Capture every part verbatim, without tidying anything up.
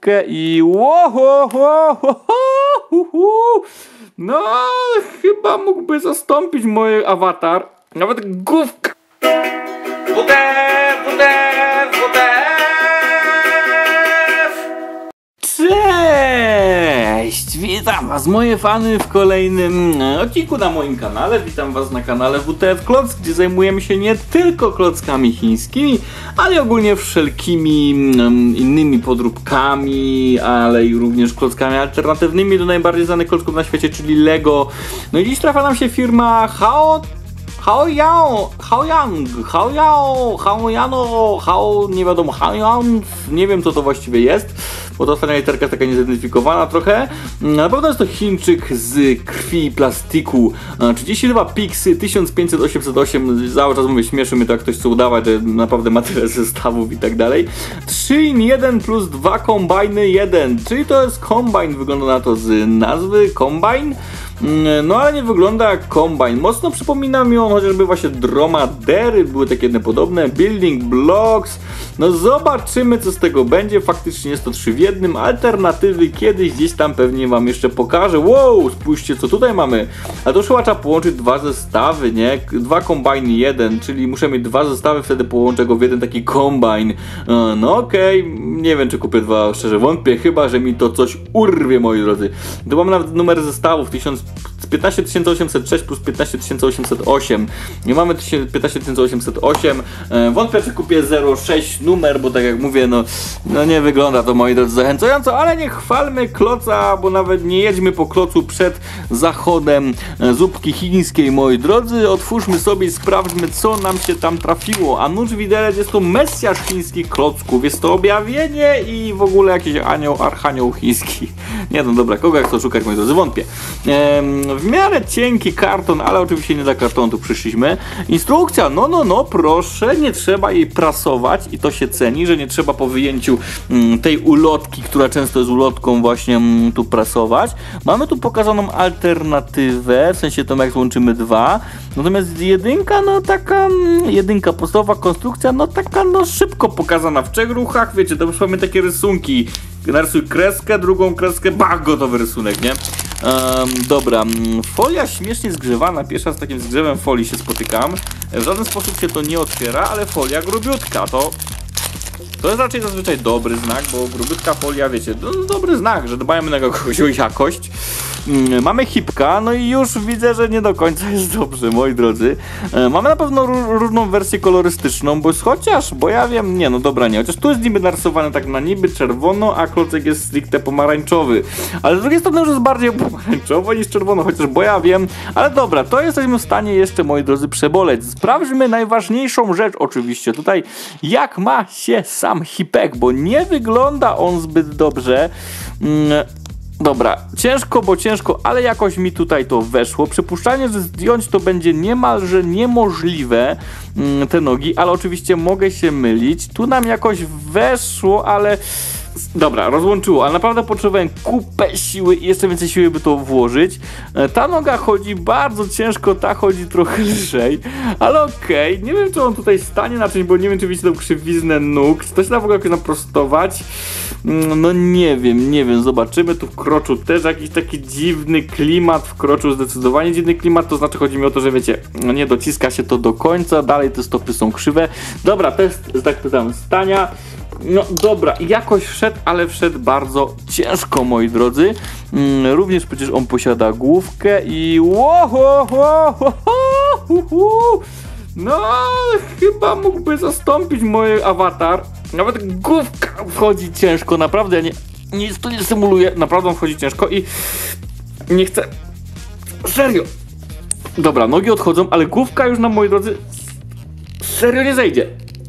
główkę i łoho, ho, ho, ho, ho. No, chyba mógłby zastąpić mój awatar. Nawet główka. W D F, W D F, W D F. Cześć! Witam was, moje fany, w kolejnym odcinku na moim kanale. Witam was na kanale W T F Kloc, gdzie zajmujemy się nie tylko klockami chińskimi, ale ogólnie wszelkimi um, innymi podróbkami, ale i również klockami alternatywnymi do najbardziej znanych klocków na świecie, czyli Lego. No i dziś trafia nam się firma Hao Haoyang, Haoyang, Haoyao, Haoyano, Hao, nie wiadomo, Haoyang, nie wiem co to właściwie jest, bo to ostatnia literka jest taka niezidentyfikowana trochę. Na pewno jest to Chińczyk z krwi i plastiku. trzydzieści dwa piksy, tysiąc pięćset osiemset osiem, cały czas mówię, śmieszy mnie to, jak ktoś chce udawać, że naprawdę ma tyle zestawów i tak dalej. trzy in jeden plus dwa kombajny jeden, czyli to jest kombajn, wygląda na to z nazwy, kombajn. No ale nie wygląda jak kombajn. Mocno przypomina mi on chociażby właśnie dromadery, były takie jedne podobne, building blocks. No zobaczymy co z tego będzie. Faktycznie jest to trzy w jednym. Alternatywy kiedyś gdzieś tam pewnie wam jeszcze pokażę. Wow, spójrzcie co tutaj mamy. A to już chyba trzeba połączyć dwa zestawy, nie? Dwa kombajny jeden, czyli muszę mieć dwa zestawy, wtedy połączę go w jeden taki kombajn. No okej, okay. Nie wiem czy kupię dwa, szczerze wątpię, chyba że mi to coś urwie, moi drodzy. Tu mamy nawet numer zestawów piętnaście tysięcy osiemset sześć plus piętnaście tysięcy osiemset osiem. Nie mamy piętnaście tysięcy osiemset osiem. E, wątpię, czy kupię zero sześć numer, bo tak jak mówię, no, no nie wygląda to, moi drodzy, zachęcająco, ale nie chwalmy kloca, bo nawet nie jedźmy po klocu przed zachodem zupki chińskiej, moi drodzy. Otwórzmy sobie i sprawdźmy, co nam się tam trafiło. A nuż widelec jest to mesjasz chińskich klocków. Jest to objawienie i w ogóle jakiś anioł, archanioł chiński. Nie no dobra, kogo jak to szukać, moi drodzy, wątpię. E, w miarę cienki karton, ale oczywiście nie dla kartonu tu przyszliśmy. Instrukcja, no no no, proszę, nie trzeba jej prasować i to się ceni, że nie trzeba po wyjęciu mm, tej ulotki, która często jest ulotką, właśnie mm, tu prasować. Mamy tu pokazaną alternatywę, w sensie to jak złączymy dwa. Natomiast jedynka, no taka, mm, jedynka podstawowa konstrukcja, no taka no szybko pokazana w trzech ruchach, wiecie, to już mamy takie rysunki. Narysuj kreskę, drugą kreskę, bach, gotowy rysunek, nie? Um, dobra, folia śmiesznie zgrzewana, pierwsza z takim zgrzewem folii się spotykam. W żaden sposób się to nie otwiera, ale folia grubiutka, to... To jest raczej zazwyczaj dobry znak, bo grubiutka folia, wiecie, no, dobry znak, że dbajmy na kogoś o jakość. Mm, mamy hipka, no i już widzę, że nie do końca jest dobrze, moi drodzy. E, mamy na pewno różną wersję kolorystyczną, bo chociaż, bo ja wiem, nie no dobra, nie, chociaż tu jest niby narysowany tak na niby czerwono, a klocek jest stricte pomarańczowy. Ale z drugiej strony już jest bardziej pomarańczowo niż czerwono, chociaż bo ja wiem. Ale dobra, to jesteśmy w stanie jeszcze, moi drodzy, przeboleć. Sprawdźmy najważniejszą rzecz oczywiście tutaj, jak ma się sam hipek, bo nie wygląda on zbyt dobrze. Mm, Dobra, ciężko, bo ciężko, ale jakoś mi tutaj to weszło. Przypuszczanie, że zdjąć to będzie niemalże niemożliwe, mm, te nogi, ale oczywiście mogę się mylić. Tu nam jakoś weszło, ale... Dobra, rozłączyło, ale naprawdę potrzebowałem kupę siły i jeszcze więcej siły, by to włożyć. Ta noga chodzi bardzo ciężko, ta chodzi trochę lżej, ale okej, okay. Nie wiem, czy on tutaj stanie na czymś, bo nie wiem, czy widzicie tą krzywiznę nóg, czy to się da w ogóle jakoś naprostować. No nie wiem, nie wiem, zobaczymy. Tu w kroczu też jakiś taki dziwny klimat, w kroczu zdecydowanie dziwny klimat, to znaczy chodzi mi o to, że wiecie, no nie dociska się to do końca, dalej te stopy są krzywe. Dobra, test, tak pytam, stania. No dobra, jakoś wszedł, ale wszedł bardzo ciężko, moi drodzy. Mm, również przecież on posiada główkę i... Łoho, ho, ho, ho, ho. No, chyba mógłby zastąpić mój awatar. Nawet główka wchodzi ciężko, naprawdę, ja nie, nic tu nie symuluję, naprawdę on wchodzi ciężko i nie chcę... Serio. Dobra, nogi odchodzą, ale główka już na, moi drodzy, serio nie zejdzie.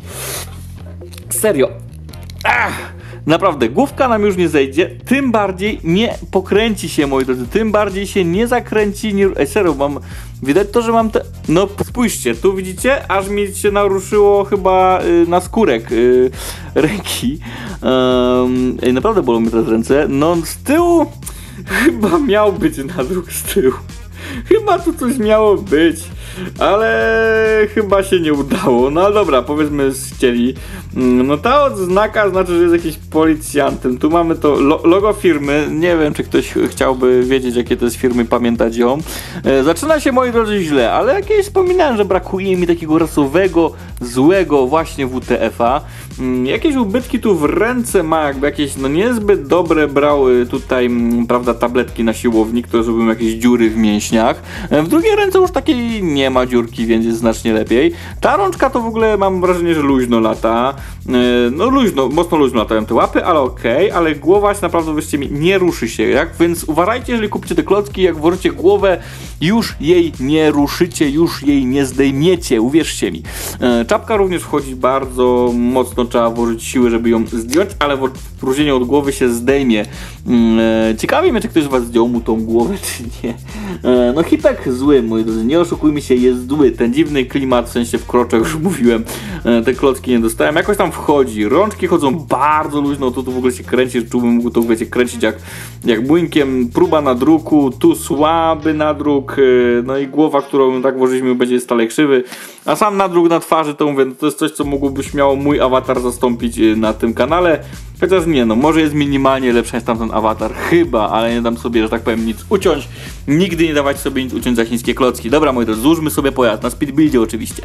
Serio. Ach, naprawdę, główka nam już nie zejdzie, tym bardziej nie pokręci się, moi drodzy, tym bardziej się nie zakręci, nie... Ej, serio, mam... Widać to, że mam te... No, spójrzcie, tu widzicie, aż mi się naruszyło chyba y, na skórek y, ręki. Um, ej, naprawdę bolą mnie teraz ręce. No, z tyłu chyba miał być nadruk z tyłu. Chyba tu coś miało być. ale chyba się nie udało. No dobra, powiedzmy chcieli. No ta odznaka znaczy, że jest jakiś policjantem. Tu mamy to lo logo firmy. Nie wiem, czy ktoś chciałby wiedzieć, jakie to jest firmy, pamiętać ją. E, zaczyna się, moi drodzy, źle, ale jakieś wspominałem, że brakuje mi takiego rasowego, złego właśnie W T F-a. Mm, jakieś ubytki tu w ręce ma, jakby jakieś no niezbyt dobre brały tutaj, m, prawda, tabletki na siłowni, które zrobią jakieś dziury w mięśniach. E, w drugiej ręce już takiej nie ma dziurki, więc jest znacznie lepiej. Ta rączka to w ogóle mam wrażenie, że luźno lata. E, no luźno, mocno luźno latają te łapy, ale okej, okay, ale głowa się naprawdę, wierzcie mi, nie ruszy się, jak? Więc uważajcie, jeżeli kupicie te klocki, jak włożycie głowę, już jej nie ruszycie, już jej nie zdejmiecie, uwierzcie mi. E, czapka również wchodzi bardzo mocno, trzeba włożyć siły, żeby ją zdjąć, ale w odróżnieniu od głowy się zdejmie. E, ciekawi mnie, czy ktoś z was zdjął mu tą głowę, czy nie. E, no hipek zły, moi drodzy, nie oszukujmy się, jest zły. Ten dziwny klimat, w sensie w kroczach, już mówiłem, e, te klocki nie dostałem, jakoś tam wchodzi. Rączki chodzą bardzo luźno, tu, tu w ogóle się kręci, czułbym mógł to, wiecie, kręcić jak, jak błynkiem. Próba nadruku, tu słaby nadruk, e, no i głowa, którą tak włożyliśmy, będzie stale krzywy. A sam nadruk na twarzy, to mówię, no to jest coś, co mógłby śmiało mój awatar zastąpić na tym kanale. Chociaż nie, no może jest minimalnie lepszy niż tamten awatar, chyba, ale nie dam sobie, że tak powiem, nic uciąć. Nigdy nie dawać sobie nic uciąć za chińskie klocki. Dobra, moi drodzy, złóżmy sobie pojazd, na speedbuildzie oczywiście.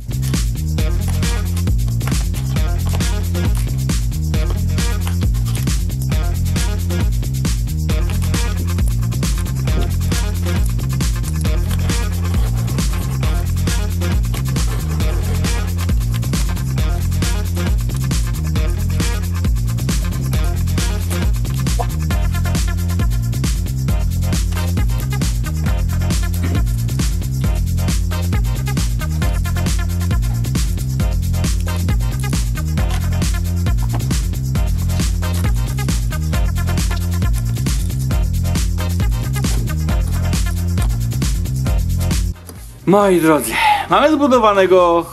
Moi drodzy, mamy zbudowanego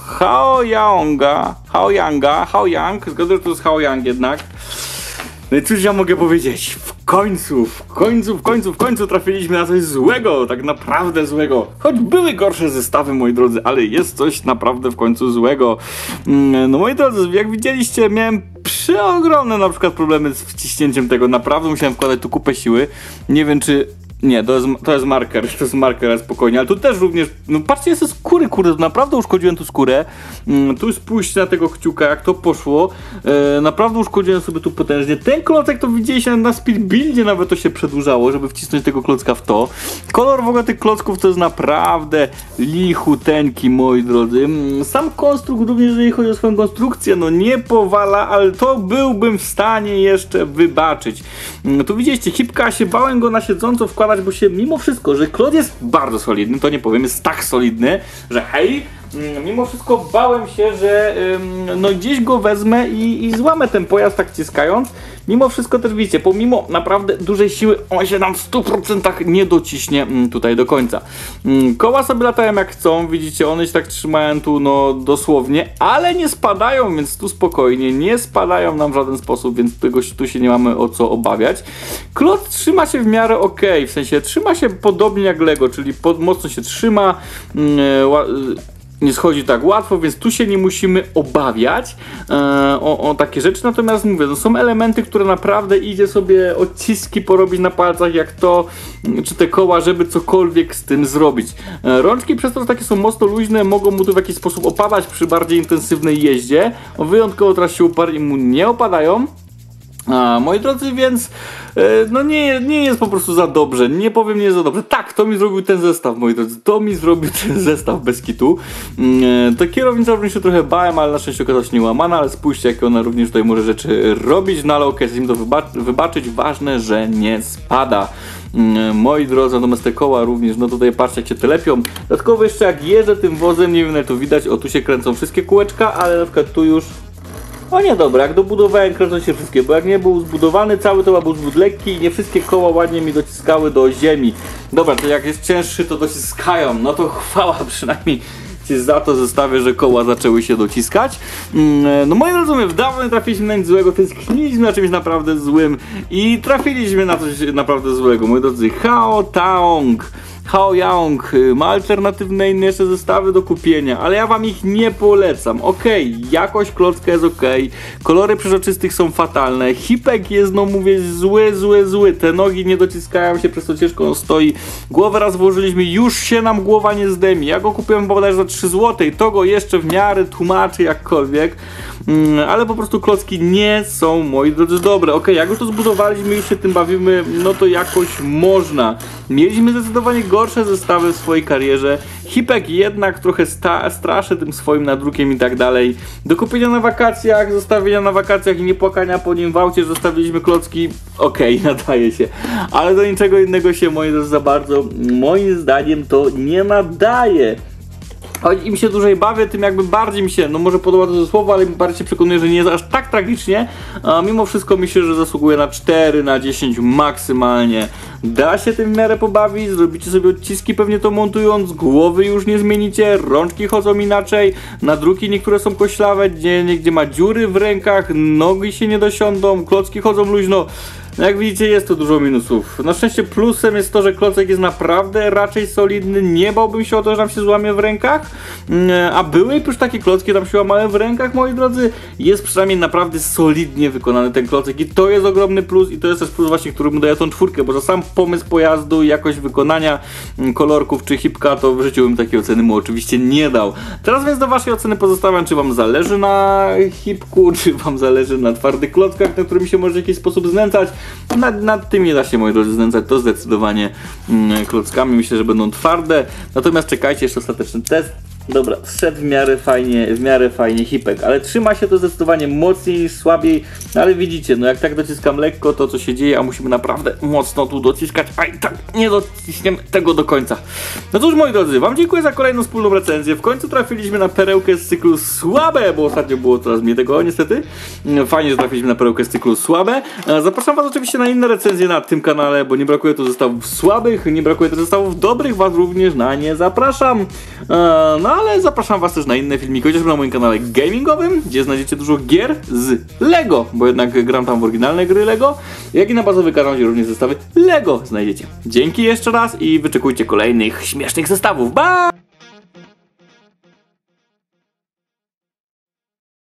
Haoyanga, Haoyanga, Haoyang, zgodzę, że to jest Haoyang jednak. No i cóż ja mogę powiedzieć, w końcu, w końcu, w końcu, w końcu trafiliśmy na coś złego, tak naprawdę złego. Choć były gorsze zestawy, moi drodzy, ale jest coś naprawdę w końcu złego. No moi drodzy, jak widzieliście, miałem przeogromne na przykład problemy z wciśnięciem tego, naprawdę musiałem wkładać tu kupę siły. Nie wiem, czy... Nie, to jest, to jest marker, to jest marker, ale spokojnie, ale tu też również, no patrzcie, jest skóry, kurde, naprawdę uszkodziłem tu skórę, mm, tu spójrzcie na tego kciuka, jak to poszło, e, naprawdę uszkodziłem sobie tu potężnie, ten klocek to widzieliście na speedbuildzie, nawet to się przedłużało, żeby wcisnąć tego klocka w to, kolor w ogóle tych klocków to jest naprawdę lichuteńki, moi drodzy, sam konstrukt również, jeżeli chodzi o swoją konstrukcję, no nie powala, ale to byłbym w stanie jeszcze wybaczyć, tu widzieliście, hipka, się bałem go na siedząco wkładać, bo się mimo wszystko, że kloc jest bardzo solidny, to nie powiem, jest tak solidny, że hej, mimo wszystko bałem się, że ym, no gdzieś go wezmę i, i złamę ten pojazd tak ciskając. Mimo wszystko też widzicie, pomimo naprawdę dużej siły on się nam w stu procentach nie dociśnie ym, tutaj do końca. Ym, koła sobie latają jak chcą, widzicie, one się tak trzymają tu no dosłownie, ale nie spadają, więc tu spokojnie, nie spadają nam w żaden sposób, więc tego, tu się nie mamy o co obawiać. Kloc trzyma się w miarę ok, w sensie trzyma się podobnie jak Lego, czyli pod, mocno się trzyma, yy, nie schodzi tak łatwo, więc tu się nie musimy obawiać e, o, o takie rzeczy, natomiast mówię, no są elementy, które naprawdę idzie sobie odciski porobić na palcach, jak to, czy te koła, żeby cokolwiek z tym zrobić. E, rączki przez to, że takie są mocno luźne, mogą mu tu w jakiś sposób opadać przy bardziej intensywnej jeździe, o, wyjątkowo teraz się uparł i mu nie opadają. A, moi drodzy, więc e, no nie, nie jest po prostu za dobrze, nie powiem nie jest za dobrze. Tak, to mi zrobił ten zestaw, moi drodzy, to mi zrobił ten zestaw bez kitu. E, to kierownica również się trochę bałem, ale na szczęście okazała się niełamana, ale spójrzcie, jakie ona również tutaj może rzeczy robić, no ale okej, chcę im to wybac wybaczyć, ważne, że nie spada. E, moi drodzy, natomiast te koła również, no tutaj patrzcie, jak się telepią. Dodatkowo jeszcze jak jeżdżę tym wozem, nie wiem jak to widać, o tu się kręcą wszystkie kółeczka, ale na przykład tu już o nie, dobra, jak dobudowałem, kręcą się wszystkie, bo jak nie był zbudowany cały, to był zbyt lekki i nie wszystkie koła ładnie mi dociskały do ziemi. Dobra, to jak jest cięższy, to dociskają, no to chwała, przynajmniej oczywiście za to zestawię, że koła zaczęły się dociskać. No moi drodzy, my w dawno trafiliśmy na nic złego, tęskniliśmy na czymś naprawdę złym i trafiliśmy na coś naprawdę złego. Moi drodzy, Hao Taong. Hao Yaong ma alternatywne inne jeszcze zestawy do kupienia, ale ja wam ich nie polecam. Okej, okay, jakość klocka jest okej, okay, kolory przezroczystych są fatalne, hipek jest, no mówię, zły, zły, zły, te nogi nie dociskają się, przez to ciężko on stoi, głowę raz włożyliśmy, już się nam głowa nie zdemi, ja go kupiłem bodajże za trzy złote i to go jeszcze w miarę tłumaczy jakkolwiek, mm, ale po prostu klocki nie są, moi drodzy, dobre. Okej, okay, jak już to zbudowaliśmy i się tym bawimy, no to jakoś można. Mieliśmy zdecydowanie gorsze zestawy w swojej karierze. Hipek jednak trochę straszy tym swoim nadrukiem i tak dalej. Do kupienia na wakacjach, zostawienia na wakacjach i nie płakania po nim w aucie, że zostawiliśmy klocki. Okej, okay, nadaje się. Ale do niczego innego się, moi drodzy, za bardzo, moim zdaniem, to nie nadaje. Choć im się dłużej bawię, tym jakby bardziej mi się, no może podoba to słowo, ale bardziej się przekonuję, że nie jest aż tak tragicznie, a mimo wszystko myślę, że zasługuje na cztery na dziesięć maksymalnie. Da się tym w miarę pobawić, zrobicie sobie odciski pewnie to montując, głowy już nie zmienicie, rączki chodzą inaczej, nadruki niektóre są koślawe, gdzie, gdzie ma dziury w rękach, nogi się nie dosiądą, klocki chodzą luźno. No jak widzicie, jest to dużo minusów. Na szczęście plusem jest to, że klocek jest naprawdę raczej solidny, nie bałbym się o to, że nam się złamie w rękach, a były już takie klocki, tam się łamały w rękach, moi drodzy. Jest przynajmniej naprawdę solidnie wykonany ten klocek i to jest ogromny plus i to jest też plus właśnie, który mu daje tą czwórkę, bo za sam pomysł pojazdu, jakość wykonania kolorków czy hipka, to w życiu bym takiej oceny mu oczywiście nie dał. Teraz więc do waszej oceny pozostawiam, czy wam zależy na hipku, czy wam zależy na twardych klockach, na którymi się może w jakiś sposób znęcać. Nad, nad tym nie da się, moi drodzy, znęcać, to zdecydowanie mm, klockami, myślę, że będą twarde, natomiast czekajcie, jeszcze ostateczny test. Dobra, szedł w miarę fajnie, w miarę fajnie hipek, ale trzyma się to zdecydowanie mocniej niż słabiej, ale widzicie, no jak tak dociskam lekko, to co się dzieje, a musimy naprawdę mocno tu dociskać, a i tak nie dociśniemy tego do końca. No cóż, moi drodzy, wam dziękuję za kolejną wspólną recenzję, w końcu trafiliśmy na perełkę z cyklu słabe, bo ostatnio było coraz mniej tego, niestety. Fajnie, że trafiliśmy na perełkę z cyklu słabe. Zapraszam was oczywiście na inne recenzje na tym kanale, bo nie brakuje tu zestawów słabych, nie brakuje tu zestawów dobrych, was również na nie zapraszam. No ale zapraszam was też na inne filmiki, chociażby na moim kanale gamingowym, gdzie znajdziecie dużo gier z Lego, bo jednak gram tam w oryginalne gry Lego, jak i na bazowy kanał, gdzie również zestawy Lego znajdziecie. Dzięki jeszcze raz i wyczekujcie kolejnych śmiesznych zestawów. Bye!